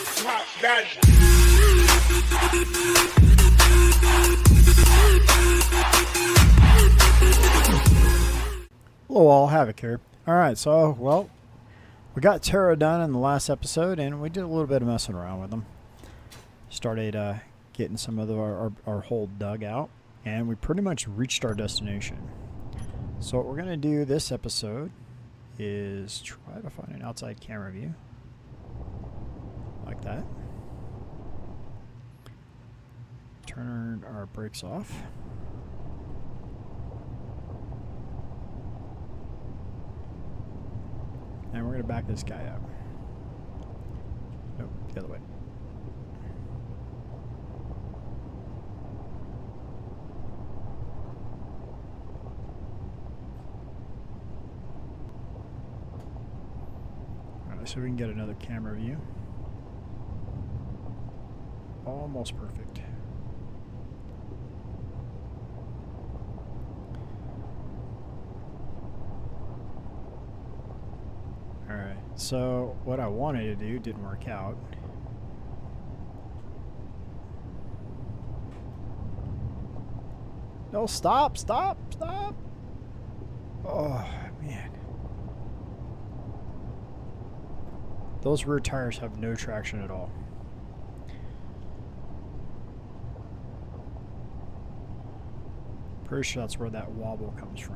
Hello all, Havoc here. Alright, so, well, we got Terra done in the last episode, and we did a little bit of messing around with them. Started getting some of our hole dug out, and we pretty much reached our destination. So what we're going to do this episode is try to find an outside camera view. Like that. Turn our brakes off. And we're going to back this guy up. Nope, the other way. Alright, so we can get another camera view. Almost perfect. Alright, so what I wanted to do didn't work out. No, stop, stop, stop! Oh, man. Those rear tires have no traction at all. Pretty sure that's where that wobble comes from.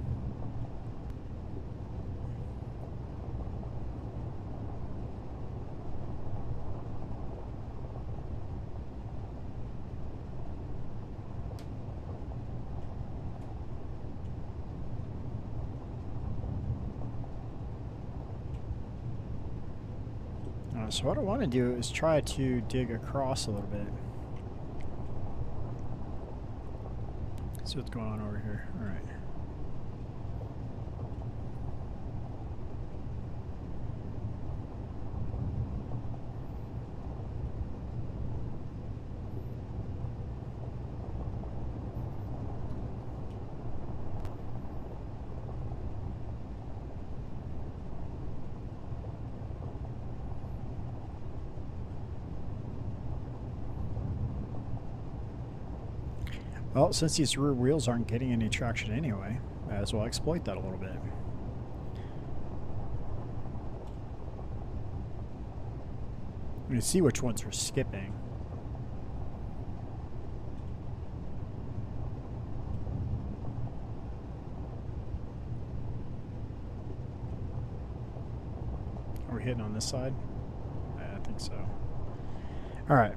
So what I want to do is try to dig across a little bit. See what's going on over here. All right. Well, since these rear wheels aren't getting any traction anyway, I might as well exploit that a little bit. You can see which ones are skipping. Are we hitting on this side? Yeah, I think so. All right.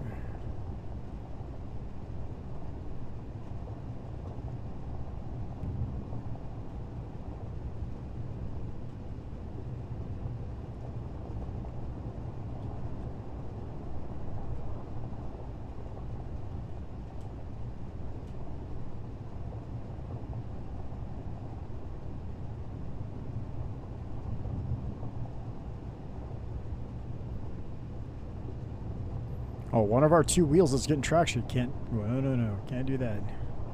Oh, one of our two wheels is getting traction. Can't. Well, no, can't do that.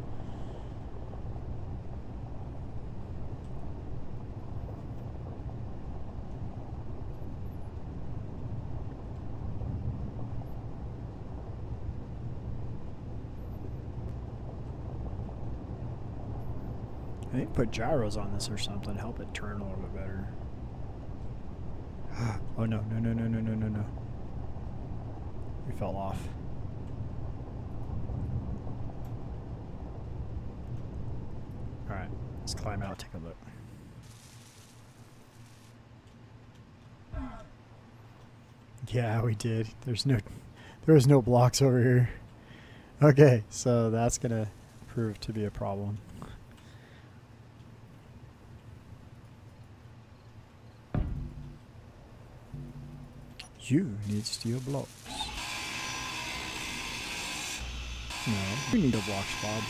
I think put gyros on this or something to help it turn a little bit better. Oh no. We fell off. Alright, let's climb out, take a look. Yeah, we did. There was no blocks over here. Okay, so that's gonna prove to be a problem. You need steel blocks. No, we need a blocks, Bob.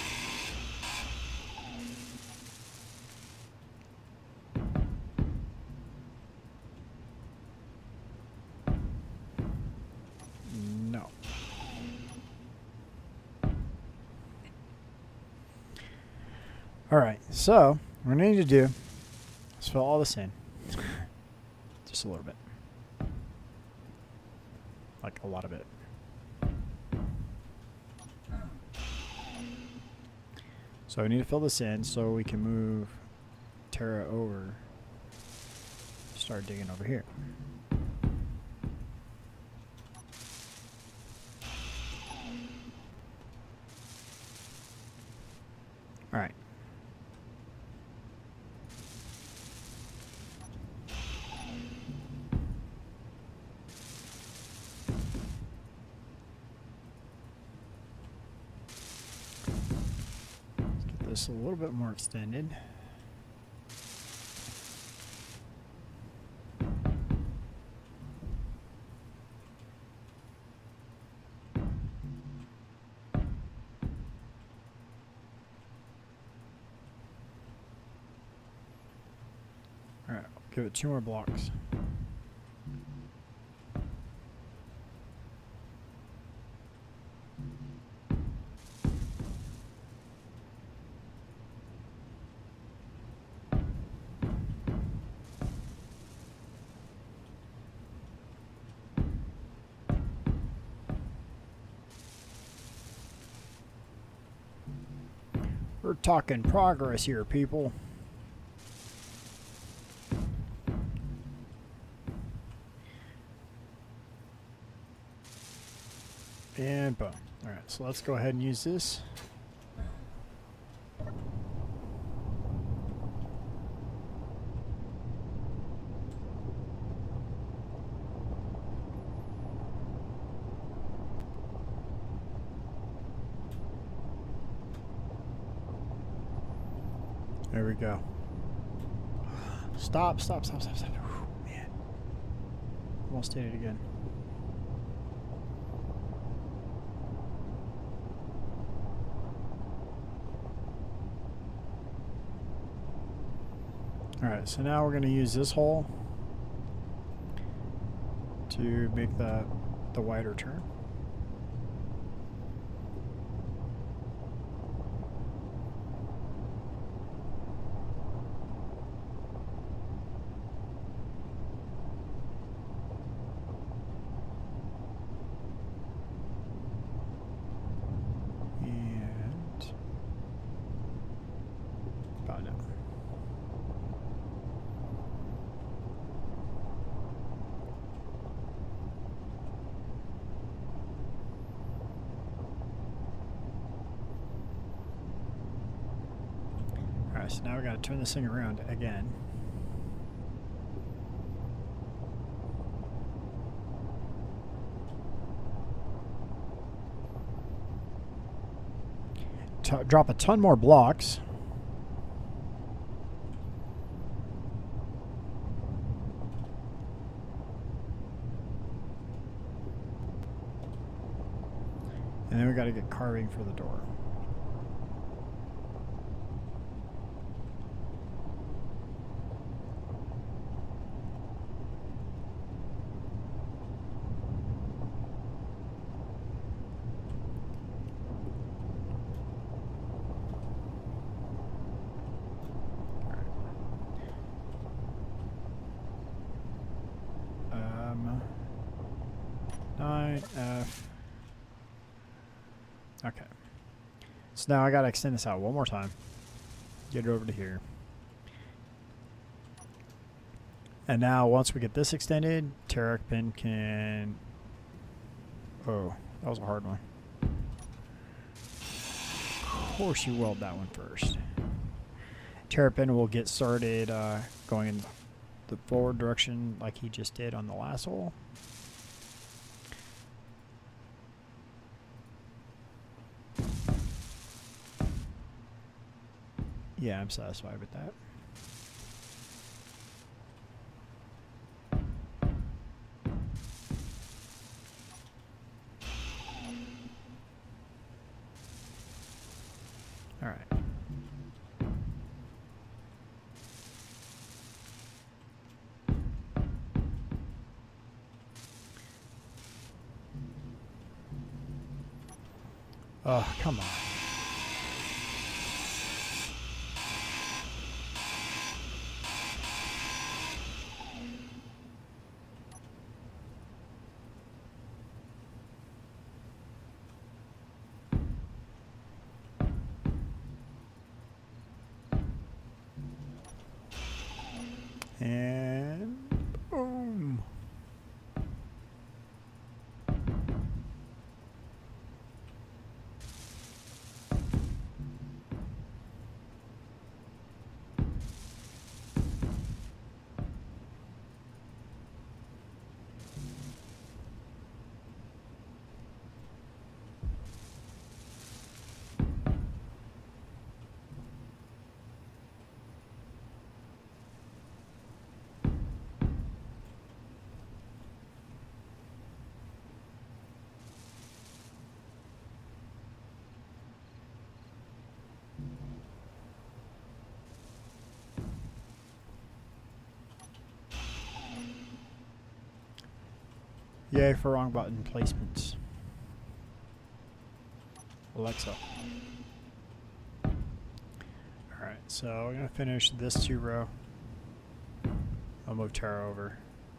No. Alright, so what we need to do is fill all this in. Just a little bit. like a lot of it. So we need to fill this in so we can move Terra over. Start digging over here. All right. Let's get this a little bit more extended. Alright, give it 2 more blocks. We're talking progress here, people. And boom. Alright, so let's go ahead and use this. There we go. Stop. Whew, man. Almost did it again. Alright, so now we're going to use this hole to make the wider turn. And about now. Alright, so now we got to turn this thing around again. Drop a ton more blocks. And then we got to get carving for the door. F. Okay. So now I gotta extend this out one more time. Get it over to here. And now once we get this extended, Terrapin can... Oh, that was a hard one. Of course you weld that one first. Terrapin will get started going in the forward direction like he just did on the last hole. Yeah, I'm satisfied with that. All right. Oh, come on. And boom. Yay for wrong button placements. Alexa. Alright, so we're going to finish this 2 row. I'll move Tara over.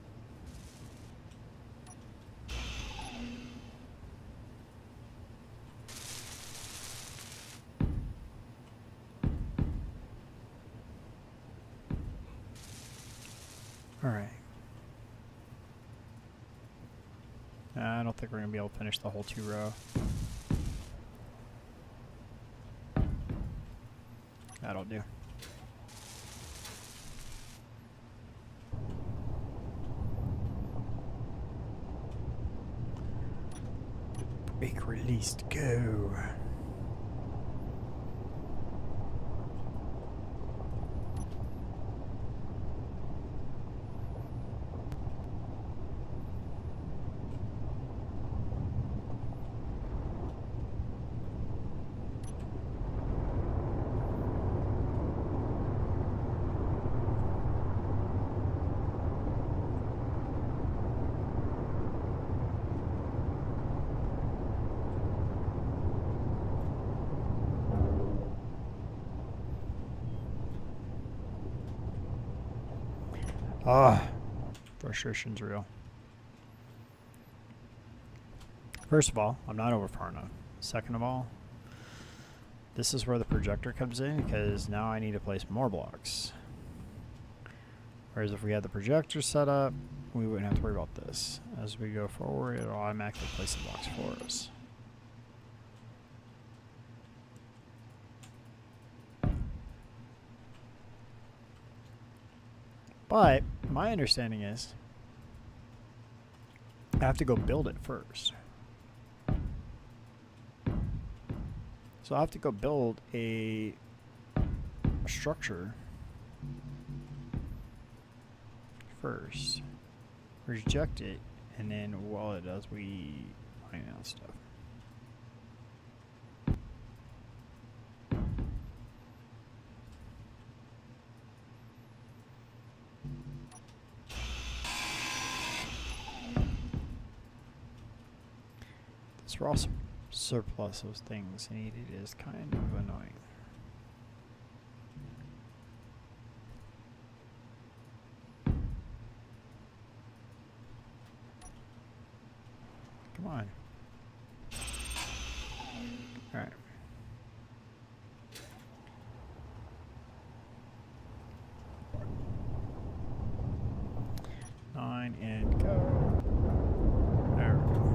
Alright. I don't think we're going to be able to finish the whole 2 row. That'll do. Break, released, go. Ah, frustration's real. First of all, I'm not over far enough. Second of all, this is where the projector comes in because now I need to place more blocks. Whereas if we had the projector set up, we wouldn't have to worry about this. As we go forward, it'll automatically place the blocks for us. But my understanding is I have to go build it first. So I have to go build a structure first, reject it, and then while it does, we find out stuff. This raw surplus of things needed is kind of annoying. Come on. All right. Nine and go. There we go.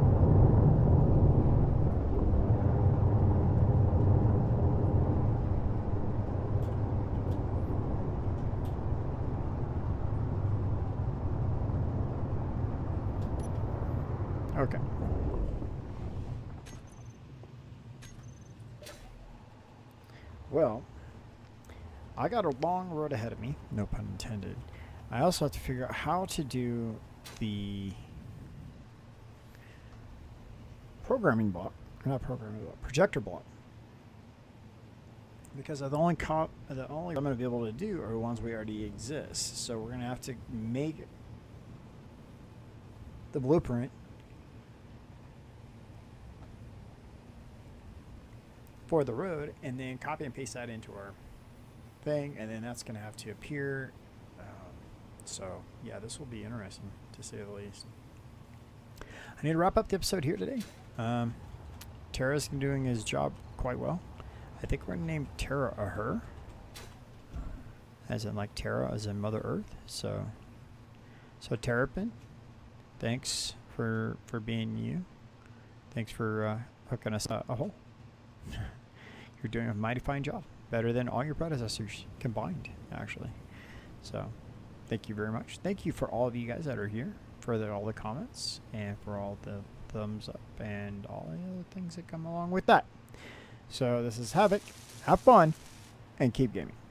Okay. Well, I got a long road ahead of me, no pun intended. I also have to figure out how to do the programming block, not programming block, projector block. Because the only I'm going to be able to do are ones we already exist. So we're going to have to make the blueprint for the road and then copy and paste that into our thing, and then that's going to have to appear. So yeah, this will be interesting to say the least. I need to wrap up the episode here today. Tara's doing his job quite well. I think we're going to name Tara a her. as in like Terra, as in Mother Earth. So Terrapin, thanks for being you. Thanks for hooking us a hole. You're doing a mighty fine job. Better than all your predecessors combined, actually. So, thank you very much. Thank you for all of you guys that are here, for all the comments, and for all the thumbs up, and all the other things that come along with that. So, this is Havoc. Have fun, and keep gaming.